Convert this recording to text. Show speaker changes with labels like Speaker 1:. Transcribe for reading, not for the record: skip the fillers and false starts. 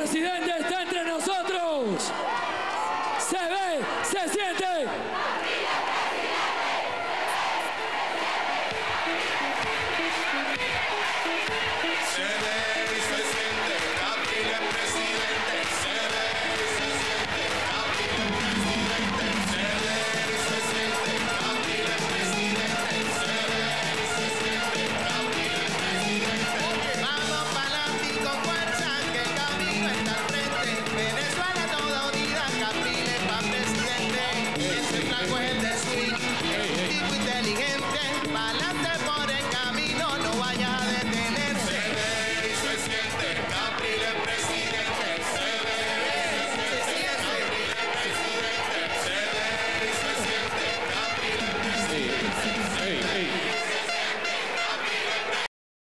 Speaker 1: presidente está entre nosotros. Se ve, se siente.
Speaker 2: Se ve y se siente, Gabriel es presidente. Se ve